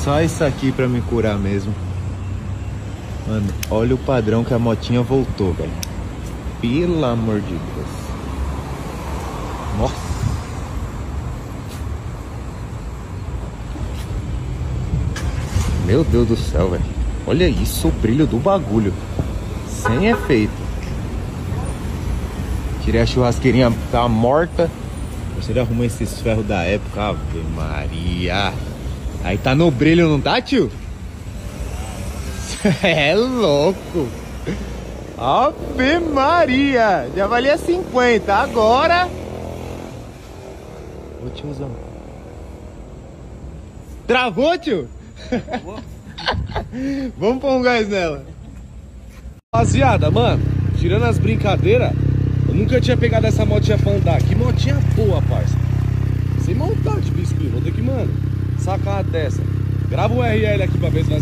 Só isso aqui pra me curar mesmo. Mano, olha o padrão que a motinha voltou, velho. Pelo amor de Deus. Nossa. Meu Deus do céu, velho. Olha isso, o brilho do bagulho. Sem efeito. Tirei a churrasqueirinha, tá morta. Você arrumou esses ferros da época. Ave Maria. Aí tá no brilho, não tá, tio? É louco. Ave Maria. Já valia 50. Agora... Ô tiozão. Travou, tio? Travou. Vamos pôr um gás nela. Rapaziada, mano, tirando as brincadeiras, eu nunca tinha pegado essa motinha pra andar. Que motinha boa, parça. Sem montar de biscoito. Vou ter que, mano, sacar uma dessa. Grava o URL aqui pra ver se